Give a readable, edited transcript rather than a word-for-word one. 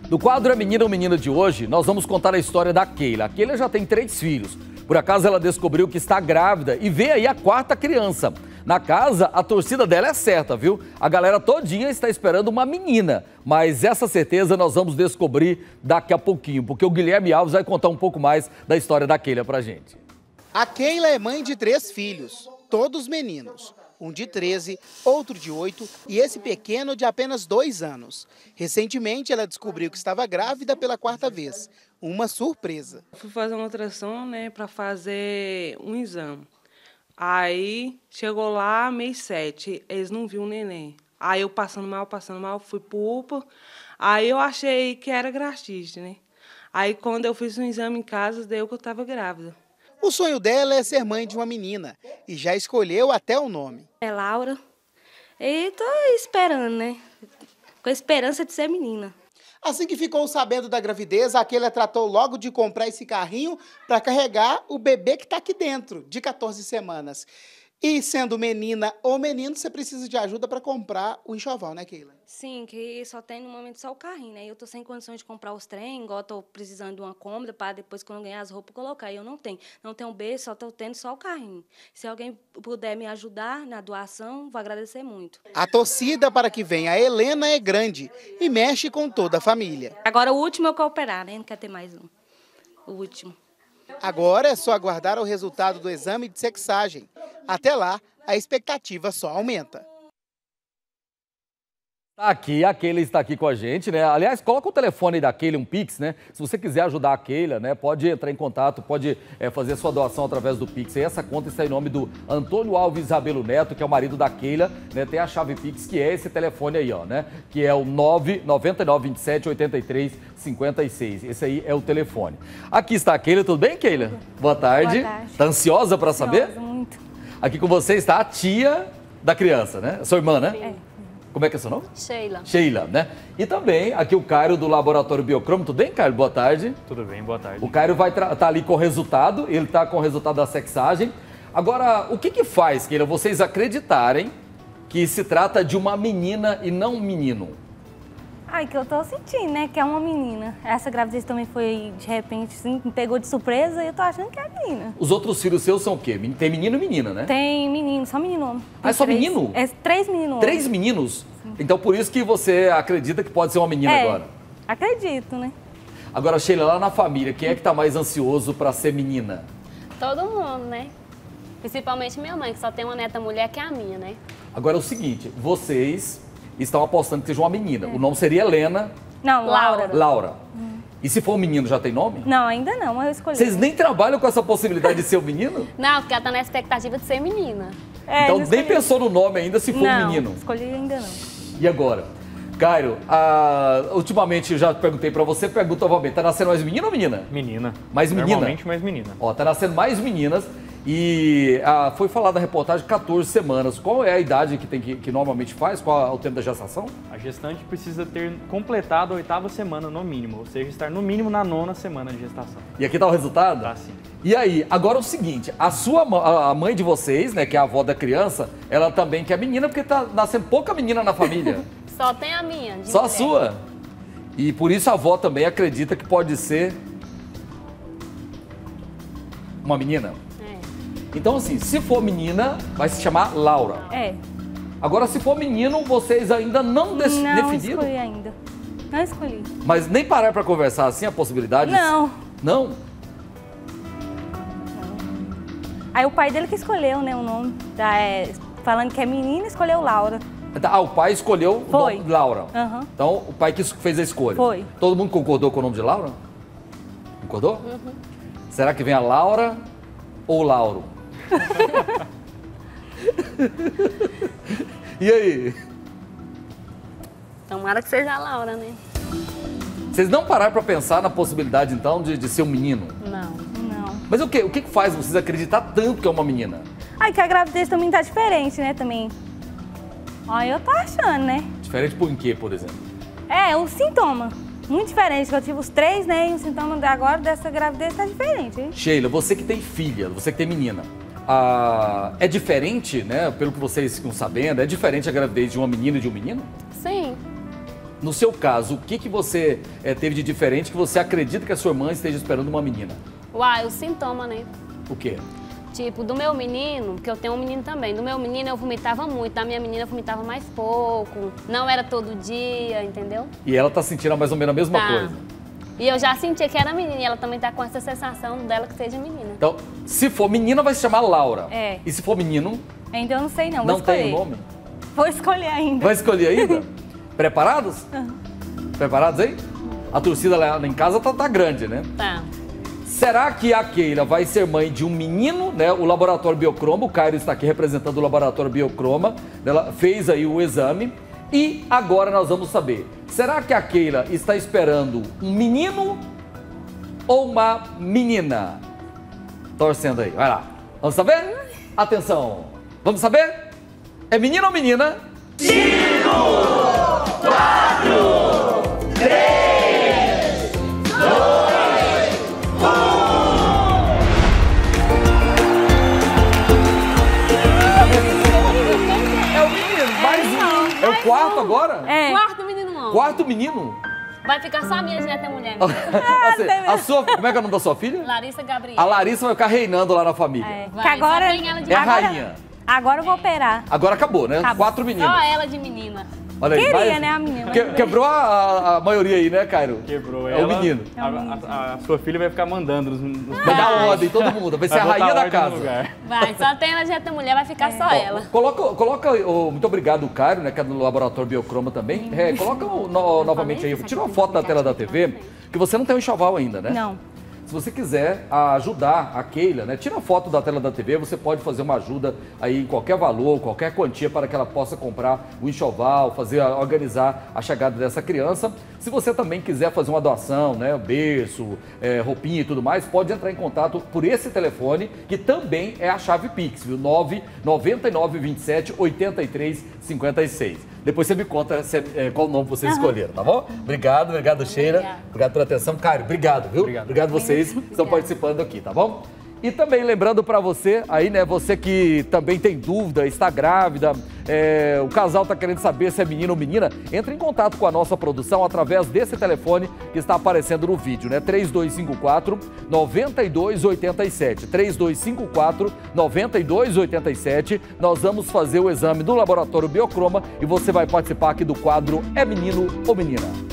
No quadro A Menina ou Menina de hoje, nós vamos contar a história da Keila. A Keila já tem 3 filhos. Por acaso ela descobriu que está grávida e vê aí a 4ª criança. Na casa, a torcida dela é certa, viu? A galera todinha está esperando uma menina. Mas essa certeza nós vamos descobrir daqui a pouquinho, porque o Guilherme Alves vai contar um pouco mais da história da Keila pra gente. A Keila é mãe de 3 filhos, todos meninos. Um de 13, outro de 8 e esse pequeno de apenas 2 anos. Recentemente, ela descobriu que estava grávida pela 4ª vez. Uma surpresa. Fui fazer uma ultrassom, né, para fazer um exame. Aí, chegou lá, mês 7, eles não viram o neném. Aí eu passando mal, fui pro UPA. Aí eu achei que era gastrite, né? Aí quando eu fiz um exame em casa, deu que eu estava grávida. O sonho dela é ser mãe de uma menina e já escolheu até o nome. É Laura. E tô esperando, né? Com a esperança de ser menina. Assim que ficou sabendo da gravidez, a Keila tratou logo de comprar esse carrinho para carregar o bebê que está aqui dentro, de 14 semanas. E sendo menina ou menino, você precisa de ajuda para comprar o enxoval, né, Keila? Sim, que só tem no momento só o carrinho, né? Eu tô sem condições de comprar os trem, igual tô precisando de uma cômoda para depois, quando eu ganhar as roupas, colocar. E eu não tenho. Não tenho berço, só tô tendo só o carrinho. Se alguém puder me ajudar na doação, vou agradecer muito. A torcida para que venha a Helena é grande e mexe com toda a família. Agora o último é o que eu operar, né? Não quer ter mais um. O último. Agora é só aguardar o resultado do exame de sexagem. Até lá, a expectativa só aumenta. Aqui, a Keila está aqui com a gente, né? Aliás, coloca o telefone da Keila, um Pix, né? Se você quiser ajudar a Keila, né? Pode entrar em contato, pode fazer sua doação através do Pix. E essa conta está em nome do Antônio Alves Rabelo Neto, que é o marido da Keila, né? Tem a chave Pix, que é esse telefone aí, ó, né? Que é o 999278356. Esse aí é o telefone. Aqui está a Keila, tudo bem, Keila? Boa tarde. Boa tarde. Tá ansiosa para saber? Muito. Aqui com você está a tia da criança, né? Sua irmã, né? É. Como é que é seu nome? Sheila. Sheila, né? E também aqui o Cairo do Laboratório Biocromo. Tudo bem, Cairo? Boa tarde. Tudo bem, boa tarde. O Cairo vai estar ali com o resultado, ele está com o resultado da sexagem. Agora, o que faz, Keila, vocês acreditarem que se trata de uma menina e não um menino? Ai, que eu tô sentindo, né? Que é uma menina. Essa gravidez também foi, de repente, assim, me pegou de surpresa e eu tô achando que é menina. Os outros filhos seus são o quê? Tem menino e menina, né? Tem menino, só menino homem. Ah, é só menino? É 3 meninos. 3 meninos? Sim. Então por isso que você acredita que pode ser uma menina agora? Acredito, né? Agora, Sheila, lá na família, quem é que tá mais ansioso para ser menina? Todo mundo, né? Principalmente minha mãe, que só tem uma neta mulher que é a minha, né? Agora é o seguinte, vocês estão apostando que seja uma menina. O nome seria Helena. Não, Laura. Laura. E se for um menino, já tem nome? Não, ainda não, mas eu escolhi. Vocês nem trabalham com essa possibilidade de ser um menino? Não, porque ela tá na expectativa de ser menina. Então nem pensou no nome ainda se for um menino? Não, escolhi ainda não. E agora? Cairo, ultimamente eu já perguntei pra você, pergunto novamente, tá nascendo mais menino ou menina? Menina. Mais menina? Normalmente mais menina. Ó, tá nascendo mais meninas e foi falado na reportagem 14 semanas. Qual é a idade que normalmente faz? Qual é o tempo da gestação? A gestante precisa ter completado a 8ª semana no mínimo, ou seja, estar no mínimo na 9ª semana de gestação. E aqui tá o resultado? Tá sim. E aí, agora é o seguinte, a mãe de vocês, né, que é a avó da criança, ela também quer menina, porque tá nascendo pouca menina na família. Só tem a minha. Só a sua? E por isso a avó também acredita que pode ser uma menina? É. Então assim, se for menina, vai se chamar Laura. É. Agora, se for menino, vocês ainda não definiram? Não escolhi ainda. Não escolhi. Mas nem parar pra conversar assim, a possibilidade? Não. Não? Aí o pai dele que escolheu, né, o nome. Falando que é menina, escolheu Laura. O pai escolheu o nome de Laura. Uhum. Então, o pai que fez a escolha. Foi. Todo mundo concordou com o nome de Laura? Concordou? Uhum. Será que vem a Laura ou o Lauro? E aí? Tomara que seja a Laura, né? Vocês não pararam pra pensar na possibilidade, então, de ser um menino? Não. Não. Mas o que faz vocês acreditar tanto que é uma menina? Ai, que a gravidez também tá diferente, né, também. Aí eu tô achando, né? Diferente por quê, por exemplo? O sintoma. Muito diferente, que eu tive os 3, né, e o sintoma agora dessa gravidez tá diferente, hein? Sheila, você que tem filha, você que tem menina, é diferente, né, pelo que vocês ficam sabendo, é diferente a gravidez de uma menina e de um menino? Sim. No seu caso, o que você teve de diferente que você acredita que a sua irmã esteja esperando uma menina? Uai, o sintoma, né? O quê? Tipo, do meu menino, que eu tenho um menino também, do meu menino eu vomitava muito, da minha menina eu vomitava mais pouco, não era todo dia, entendeu? E ela tá sentindo mais ou menos a mesma coisa? E eu já sentia que era menina, e ela também tá com essa sensação dela que seja menina. Então, se for menina, vai se chamar Laura. É. E se for menino? Ainda eu não sei não, Não tem o nome? Vou escolher ainda. Vai escolher ainda? Preparados? Preparados aí? A torcida lá em casa tá grande, né? Tá. Será que a Keila vai ser mãe de um menino, né? O laboratório Biocroma, o Cairo está aqui representando o laboratório Biocroma, ela fez aí o exame e agora nós vamos saber. Será que a Keila está esperando um menino ou uma menina? Torcendo aí, vai lá. Vamos saber? Atenção, vamos saber? É menino ou menina? 5, 4, 3, 2, 1. É o menino, mais um. É o quarto agora? É. Quarto menino não. Quarto menino? Vai ficar só a minha neta mulher. Como é que é o nome da sua filha? Larissa Gabriela. A Larissa vai ficar reinando lá na família. É. Vai, Que agora, só tem ela de É a menina. rainha. agora eu vou operar. Agora acabou, né? Acabou. 4 meninos. Só ela de menina. Olha aí, Queria, né, a menina. Quebrou a maioria aí, né, Cairo? Quebrou É ela. o menino. A sua filha vai ficar mandando nos Vai dar ordem, todo mundo. Vai ser a botar rainha da ordem no casa. lugar. Vai, só tem ela de neta mulher, vai ficar só ela. Coloca muito obrigado, o Cairo, né, que é do laboratório Biocroma também. Coloca novamente aí, tira uma foto da tela da TV, que você não tem o enxoval ainda, né? Não. Se você quiser ajudar a Keila, né, tira a foto da tela da TV, você pode fazer uma ajuda aí em qualquer valor, qualquer quantia para que ela possa comprar o enxoval, organizar a chegada dessa criança. Se você também quiser fazer uma doação, né, berço, roupinha e tudo mais, pode entrar em contato por esse telefone, que também é a chave Pix, viu? 99927 8356. Depois você me conta qual nome vocês escolheram, tá bom? Obrigado, Sheila. Obrigado pela atenção. Caio, obrigado, viu? Obrigado vocês que estão participando aqui, tá bom? E também lembrando para você aí, né, você que também tem dúvida, está grávida, o casal está querendo saber se é menino ou menina, entre em contato com a nossa produção através desse telefone que está aparecendo no vídeo, né? 3254-9287. 3254-9287. Nós vamos fazer o exame do laboratório Biocroma e você vai participar aqui do quadro É Menino ou Menina?